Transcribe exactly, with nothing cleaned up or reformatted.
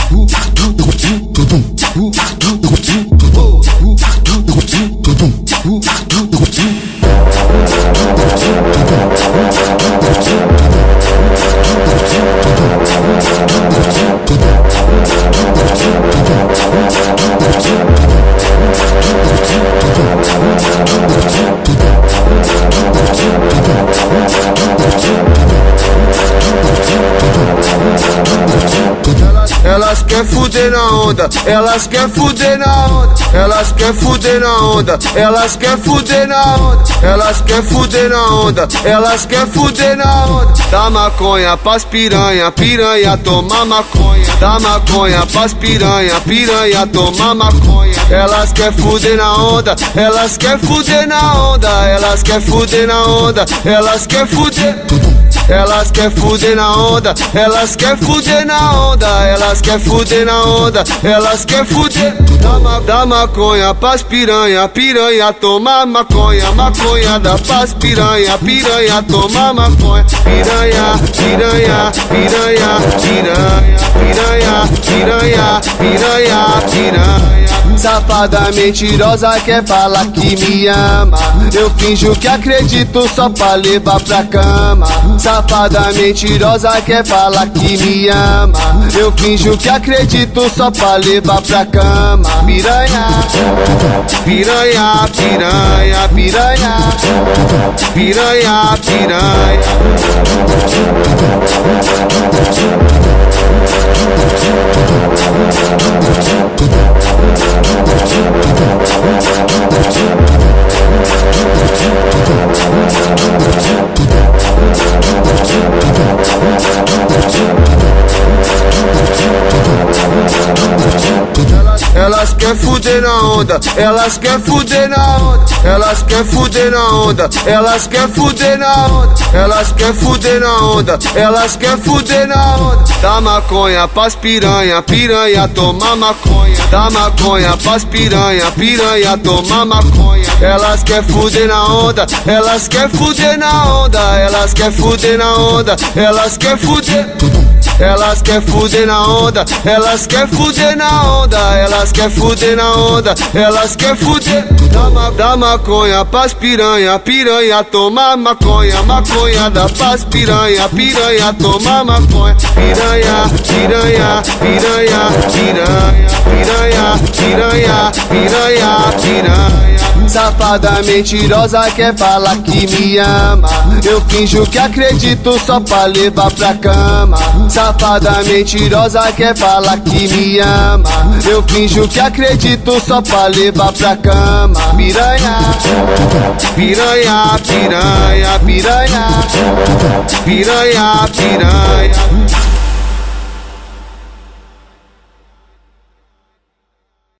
Elas quer fuder na onda, elas quer fuder na onda, elas quer fuder na onda, elas quer fuder na onda, elas quer fuder na onda, elas quer fuder na onda. Dá maconha pras piranha, piranha toma maconha. Dá maconha pras piranha, piranha toma maconha. Elas quer fuder na onda, elas quer fuder na onda, elas quer fuder na onda, elas quer fuder. Elas quer fuder na onda, elas quer fuder na onda, elas quer fuder na onda, elas quer fuder. Dá, ma dá maconha pras piranha, piranha toma maconha, maconha dá pras piranha, piranha toma maconha. Piranha, piranha, piranha, piranha, piranha, piranha, piranha, piranha. Safada mentirosa quer falar que me ama, eu finjo que acredito só pra levar pra cama. Safada mentirosa quer falar que me ama, eu finjo que acredito só pra levar pra cama. Piranha, piranha, piranha, piranha, piranha, piranha. Elas quer fuder na onda, elas quer fuder na onda, elas quer fuder na onda, elas quer fuder na onda, elas quer fuder na onda, elas quer fuder na onda. Dá maconha pras piranha, piranha toma maconha. Dá maconha pras piranha, piranha toma maconha. Elas quer fuder na onda, elas quer fuder na onda, elas quer fuder na onda, elas quer fuder. Elas quer fuder na onda, elas quer fuder na onda, elas quer fuder na onda, elas quer fuder. Dá, ma dá maconha pras piranha, piranha toma maconha, maconha dá pras piranha, piranha toma maconha. Piranha, piranha, piranha, piranha, piranha, piranha, piranha, piranha. Safada mentirosa quer falar que me ama, eu finjo que acredito só pra levar pra cama. Safada mentirosa quer falar que me ama, eu finjo que acredito só pra levar pra cama. Piranha, piranha, piranha, piranha, piranha, piranha.